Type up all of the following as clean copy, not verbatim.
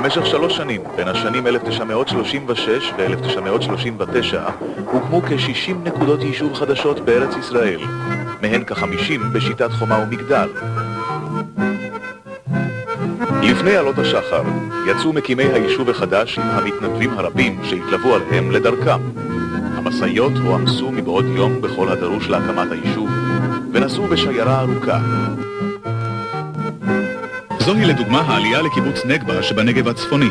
במשך 3 שנים, בין השנים 1936 ו-1939, הוקמו כ-60 נקודות יישוב חדשות בארץ ישראל, מהן כ-50 בשיטת חומה ומגדל. לפני עלות השחר, יצאו מקימי היישוב החדש עם המתנדבים הרבים שהתלוו עליהם לדרכם. המשאיות הועמסו מבעוד יום בכל הדרוש להקמת היישוב, ונסעו בשיירה ארוכה. זוהי לדוגמה העלייה לקיבוץ נגבה שבנגב הצפוני.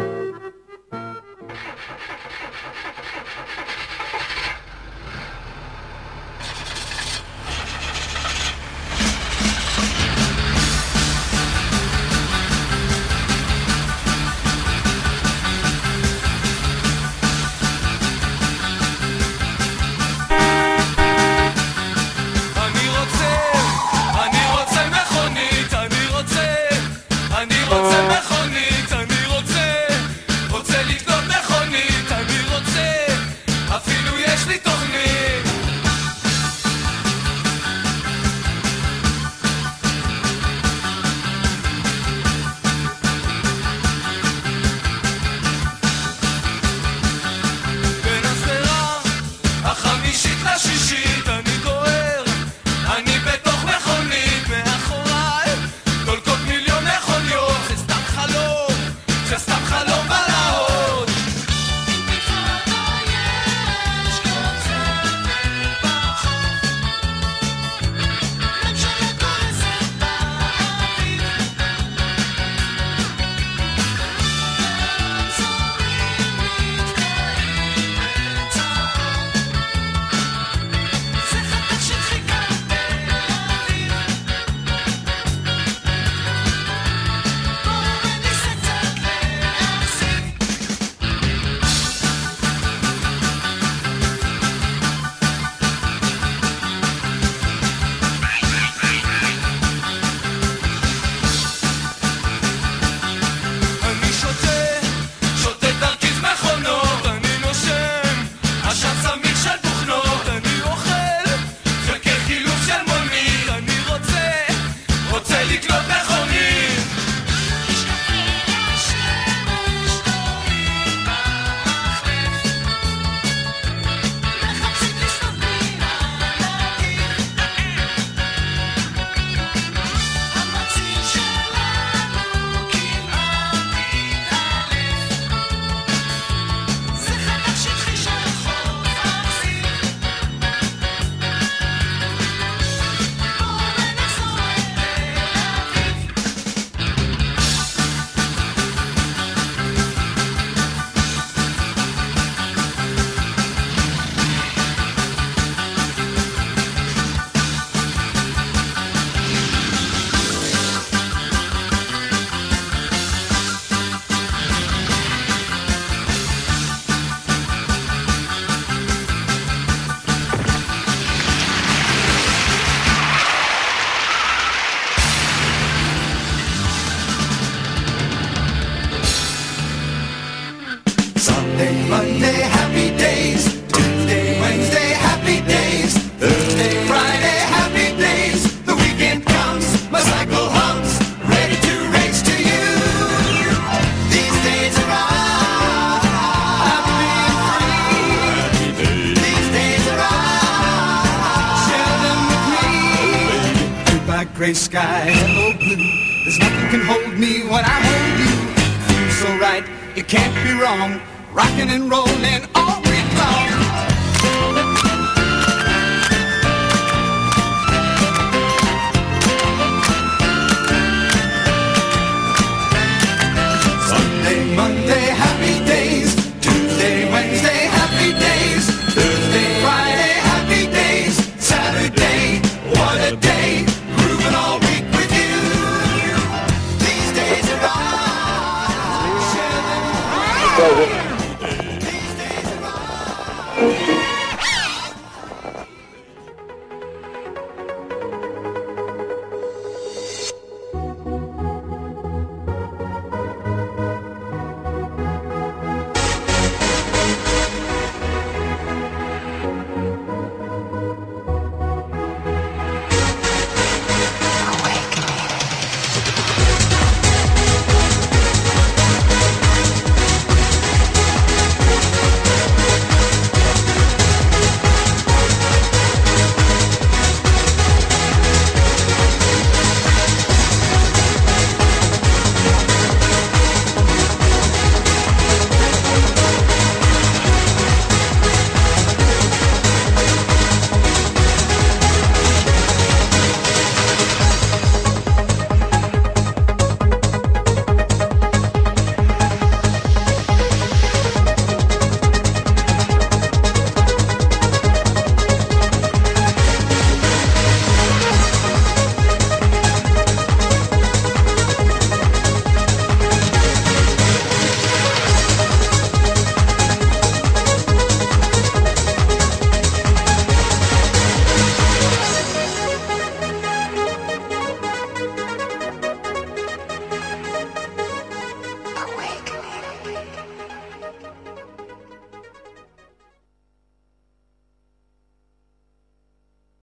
Gray sky, hello blue. There's nothing can hold me when I hold you. Feels so right, it can't be wrong. Rocking and rolling all week long.